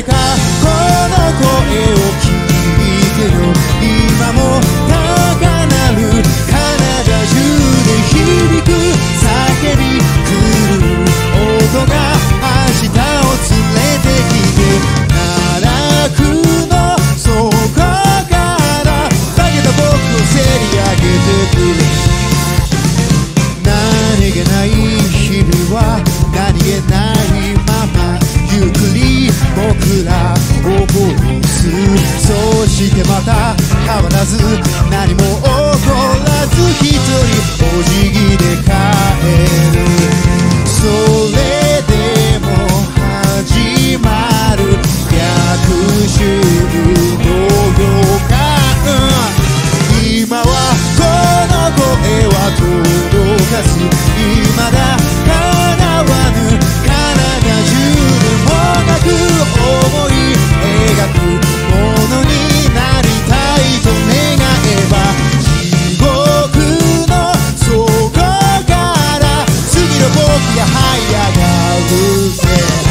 かこの声を聞いてよ。今も高鳴るカナダ中で響く叫び来る音が明日を連れてきて、奈落の底からだけど僕をせり上げてくる。何気ない日々は何気ないままゆっくり僕らを殺す。そしてまた変わらず何も起こらず一人お辞儀で帰る。それでも始まる逆襲の予感。今はこの声は届かず、未だ叶わぬカナダ中でもなく思い描くものになりたいと願えば、地獄の底から次の僕が這い上がるぜ。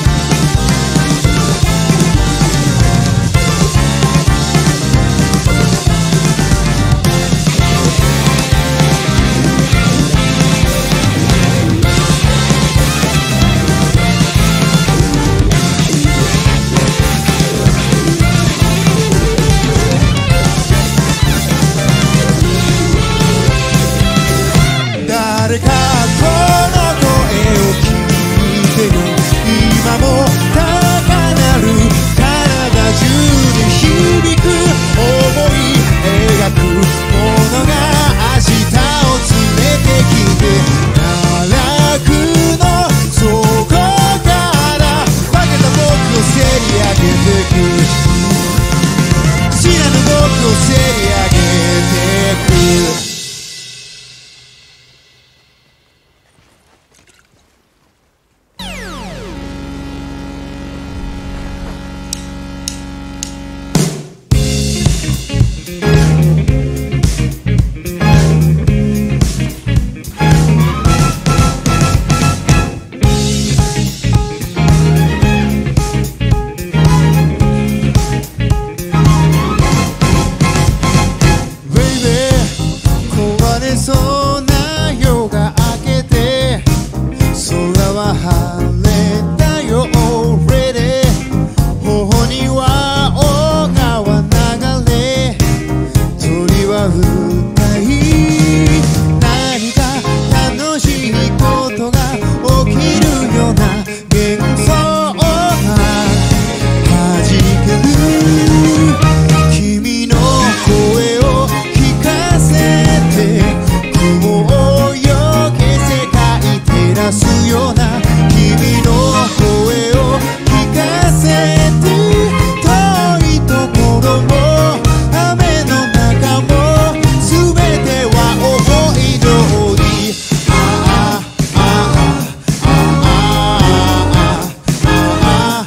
誰かこの声を聞いてよ。今も高鳴るカナダ中で響く思い描くものが明日を連れてきて、奈落の底から化けた僕をせり上げてく。知らぬ僕をせり上げてく。そうな夜が明けて空は晴れたよ already。 頬には小川流れ鳥は歌い、何か楽しいことが起きるような幻想がはじける。君の声を聞かせて雲をよけ世界照らすような君の声を聞かせて、遠いところも雨の中も全ては思い通り。あああああああ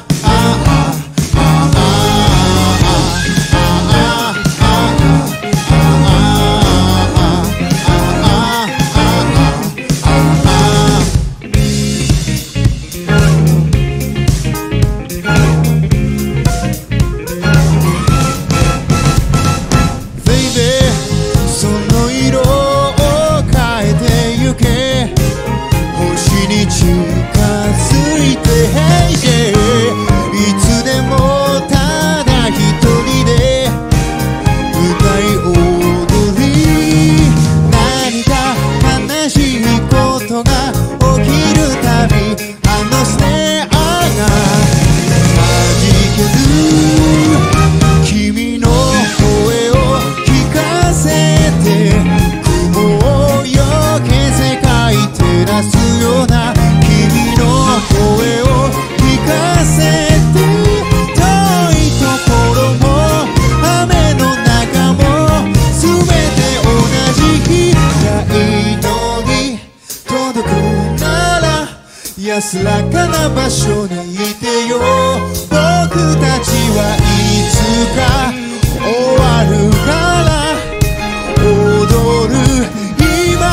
その色を変えてゆけ、星に近づいて Hey yeah、 いつでもただ一人で歌い踊り、何か悲しいことが起きるたびあのスネアが弾ける。君の声を聞かせて雲をよけ世界照らすような君の声を聞かせて、遠いところも雨の中も全て同じ日がいいのに、届くなら安らかな場所にいてよ。僕たちはいつか終わるから踊る今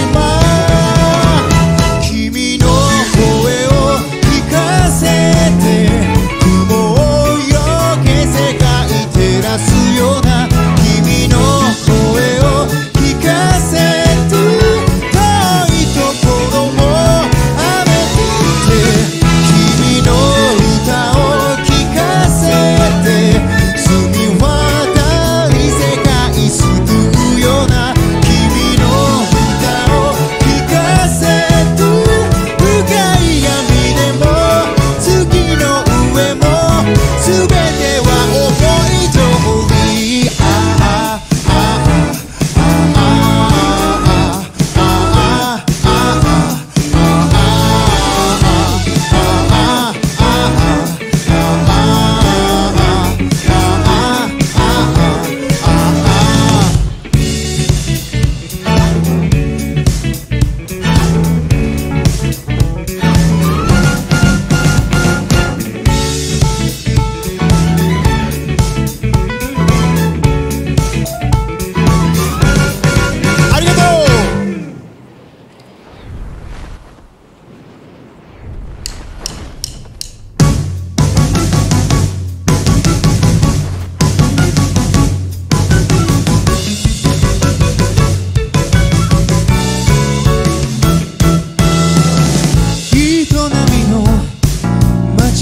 君の声を聞かせて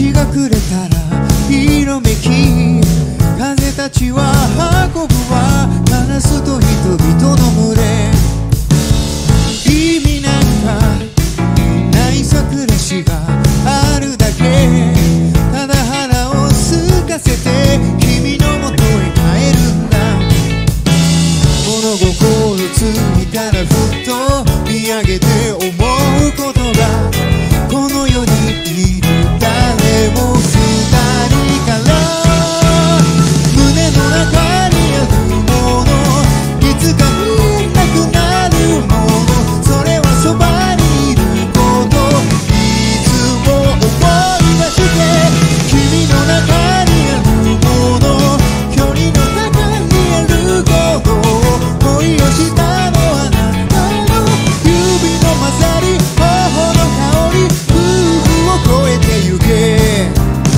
日が暮れたら色めき風たちは運ぶわカラスと人々の群れ意味なんかないさ暮らしがあるだけただ腹を空かせて君のもとへ帰るんだ物心ついたらふと見上げて思うことがこの世にいる誰も二人から胸の中にあるものいつか見えなくなるものそれはそばにいることいつも思い出して君の中にあるもの距離の中にあること恋をしたのはあなたの指の混ざり頬の香り夫婦を越えてゆけ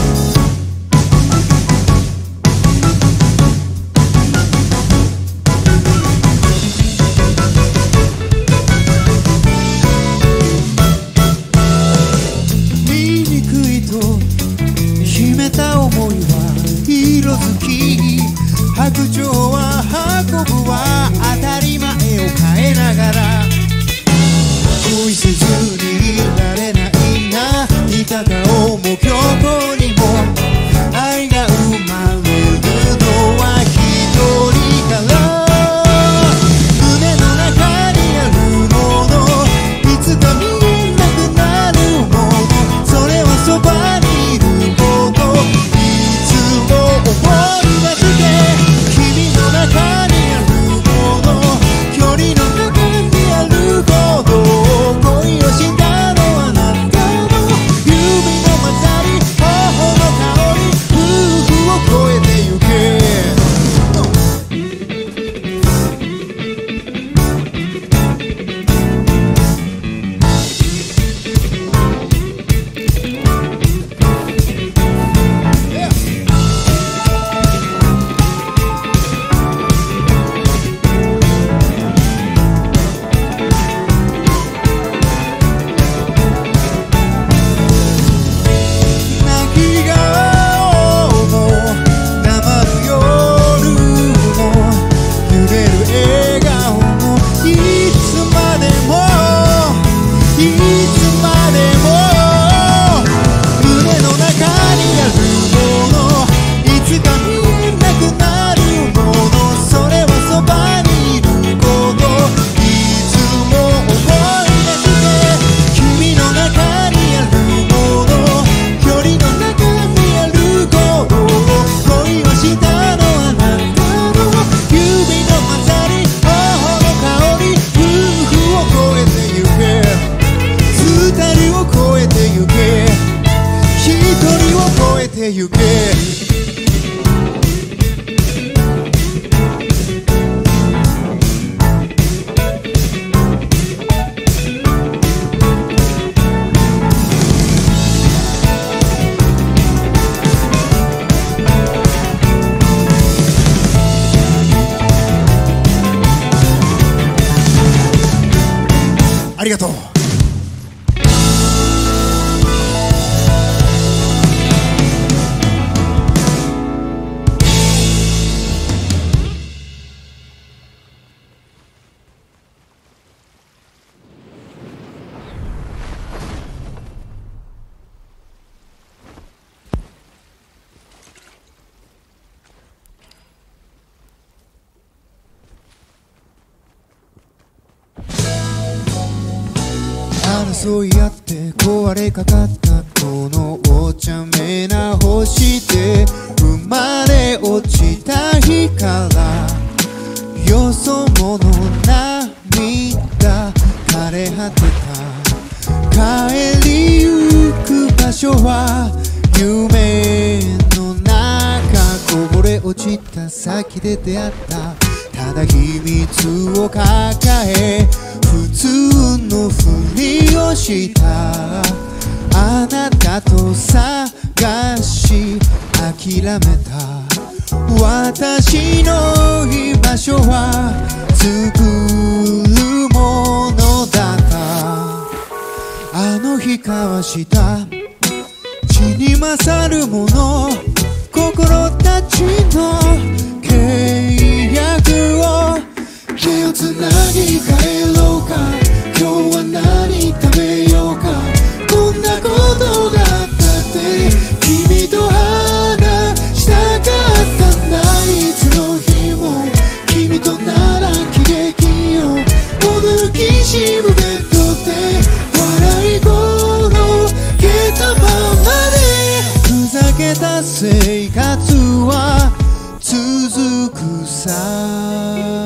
醜いと秘めた想いは色づき白鳥は運ぶは当たり前を変えながら恋せずにいられないないた顔も虚構にも愛が生まれるのは一人から胸の中にあるものいつか見えなくなるものそれはそばにいることいつも思い出して君の中にあるもの距離の中にあること恋をしたのはあなたの指の混ざり頬の香り夫婦を越えてゆけ泣き顔も黙る夜も揺れる笑顔もいつまでもいつまでも胸の中にあるものいつか見えなくなるものそれはそばにいることいつも思い出して君の中にあるもの距離の中にあること恋をしたのはあなたの指の混ざり頬の香り夫婦を越えてゆけ二人を越えてゆけ一人を越えてゆけありがとう争い合って壊れかかったこのお茶目な星で生まれ落ちた日からよそ者涙枯れ果てた帰りゆく場所は夢の中こぼれ落ちた先で出会ったただ秘密を抱え普通のふりをしたあなたと探し諦めた私の居場所は作るものだったあの日交わした血に勝るもの心たちの契約を手をつなぎ帰ろうか今日は何食べようかこんなことがあったって君と話したかったんだいつの日も君となら喜劇よ驚きしむベッドで笑い転げたままでふざけた生活は続くさ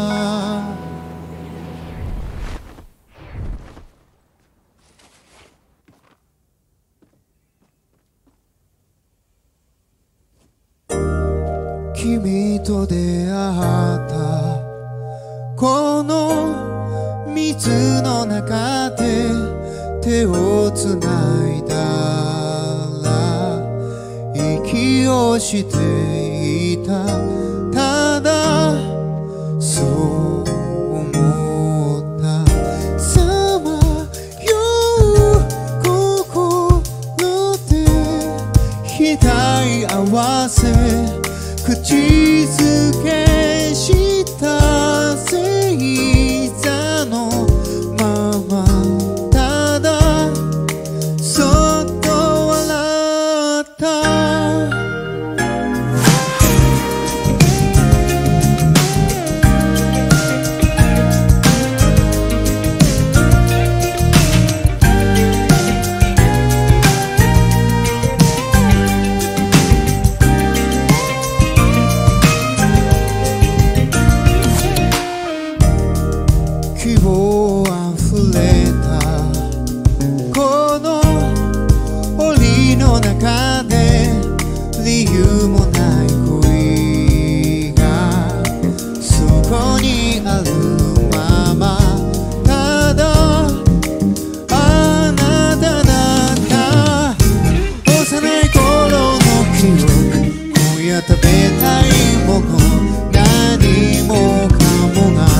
君と出会ったこの水の中で手をつないだら息をしていたただそう思ったさまよう心で額合わせ口づけした星座のままただそっと笑った希望あふれたこの檻の中で理由もない恋がそこにあるままただあなただった幼い頃の記憶今夜食べたいもの何もかもが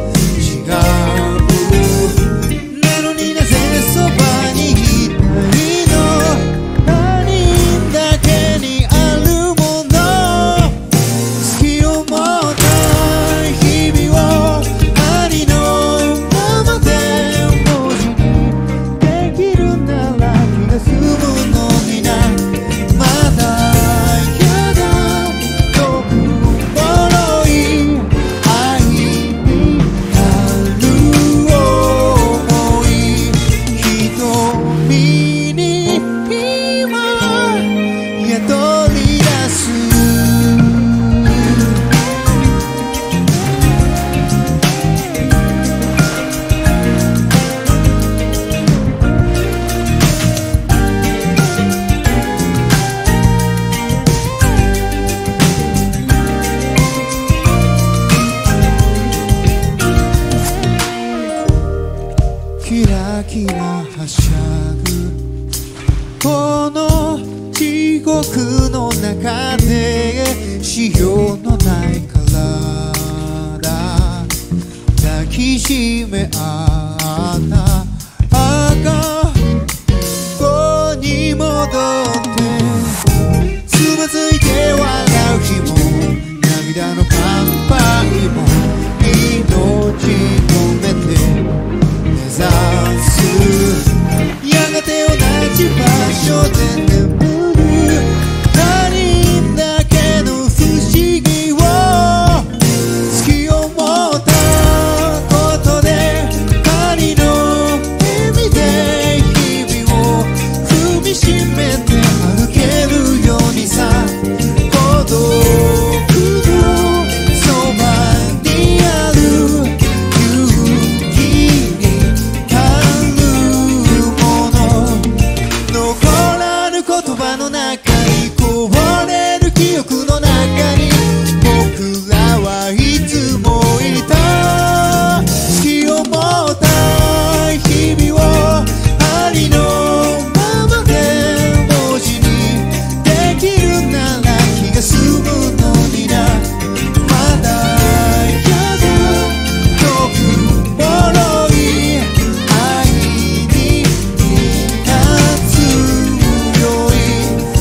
なのになぜそばにいたいの他人だけにあるもの好きを持った日々をありのままで文字にできるなら気が済むのになまだやだ遠くもろい愛になる瞳に今宿り出すキラキラはしゃぐこの地獄の中で潮のない体抱きしめ合った赤子に戻ってつまずいて笑う日も涙の乾杯も命止めて目指すやがて同じ場所で眠る他人だけの不思議を好きを持ったことで仮の意味で日々を踏みしめて歩けるようにさ孤独のそばにある勇気に足るもの残らぬ言葉の中にこぼれる記憶の中に僕らはいつもいた好きを持った日々をありのままで文字にできるなら気が済むのになまだやだ遠くもろい愛に立つ強い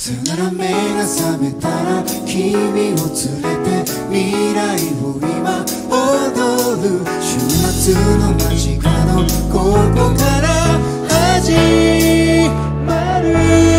つなら目が覚めたら君を連れて未来を今踊る週末の街角ここから始まる